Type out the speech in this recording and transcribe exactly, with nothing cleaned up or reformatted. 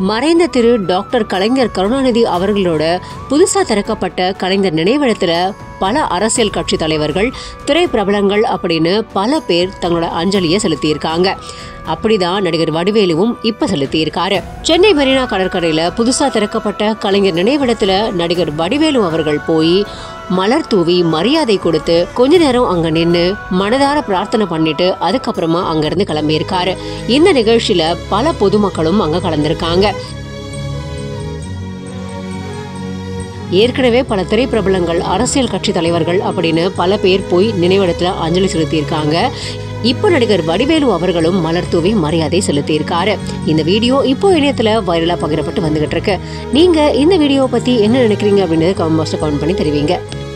மறைந்த திரு டாக்டர் கலைஞர் கருணாநிதி அவர்களோட புதுசா திறக்கப்பட்ட கலைஞர் நினைவிடத்துல பல அரசியல் கட்சி தலைவர்கள், திரை பிரபலங்கள் அப்படின்னு பல பேர் தங்களோட அஞ்சலியை செலுத்தியிருக்காங்க. அப்படிதான் நடிகர் வடிவேலுவும் இப்ப செலுத்தியிருக்காரு. சென்னை மெரினா கடற்கரையில புதுசா திறக்கப்பட்ட கலைஞர் நினைவிடத்துல நடிகர் வடிவேலு அவர்கள் போய் மலர் தூவி மரியாதை கொடுத்து கொஞ்ச நேரம் அங்க நின்னு மனதார பிரார்த்தனை பண்ணிட்டு அதுக்கப்புறமா அங்க இருந்து கிளம்பியிருக்காரு. இந்த நிகழ்ச்சியில பல பொதுமக்களும் அங்க கலந்திருக்காங்க. ஏற்கனவே பல திரைப்பிரபலங்கள், அரசியல் கட்சி தலைவர்கள் அப்படின்னு பல பேர் போய் நினைவிடத்துல அஞ்சலி செலுத்தியிருக்காங்க. இப்போ நடிகர் வடிவேலு அவர்களும் மலர் தூவி மரியாதை செலுத்தியிருக்காரு. இந்த வீடியோ இப்போ இணையத்துல வைரலா பகிரப்பட்டு வந்துகிட்டு இருக்கு. நீங்க இந்த வீடியோவை பத்தி என்ன நினைக்கிறீங்க அப்படின்னு கமெண்ட் பாக்ஸ்ல கமெண்ட் பண்ணி தெரிவிங்க.